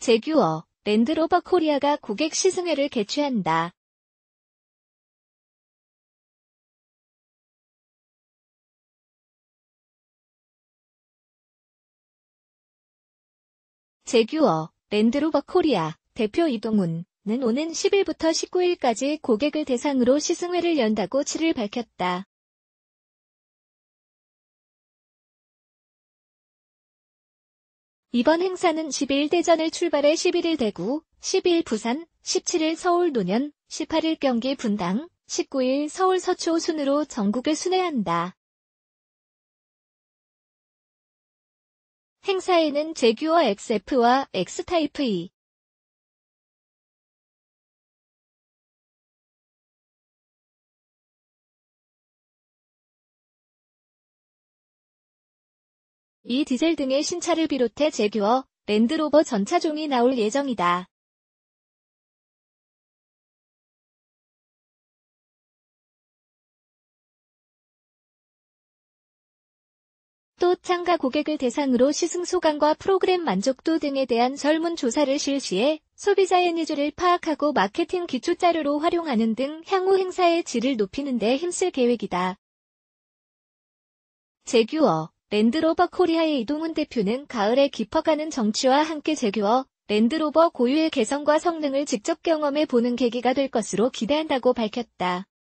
제규어, 랜드로버 코리아가 고객 시승회를 개최한다. 제규어, 랜드로버 코리아 대표 이동훈은 오는 10일부터 19일까지 고객을 대상으로 시승회를 연다고 7일 밝혔다. 이번 행사는 10일 대전을 출발해 11일 대구, 12일 부산, 17일 서울 논현, 18일 경기 분당, 19일 서울 서초 순으로 전국을 순회한다. 행사에는 제규어 XF와 X타입 E, 이 디젤 등의 신차를 비롯해 제규어, 랜드로버 전차종이 나올 예정이다. 또 참가 고객을 대상으로 시승 소감과 프로그램 만족도 등에 대한 설문조사를 실시해 소비자의 니즈를 파악하고 마케팅 기초자료로 활용하는 등 향후 행사의 질을 높이는 데 힘쓸 계획이다. 제규어, 랜드로버 코리아의 이동훈 대표는 가을에 깊어가는 정취와 함께 제규어, 랜드로버 고유의 개성과 성능을 직접 경험해 보는 계기가 될 것으로 기대한다고 밝혔다.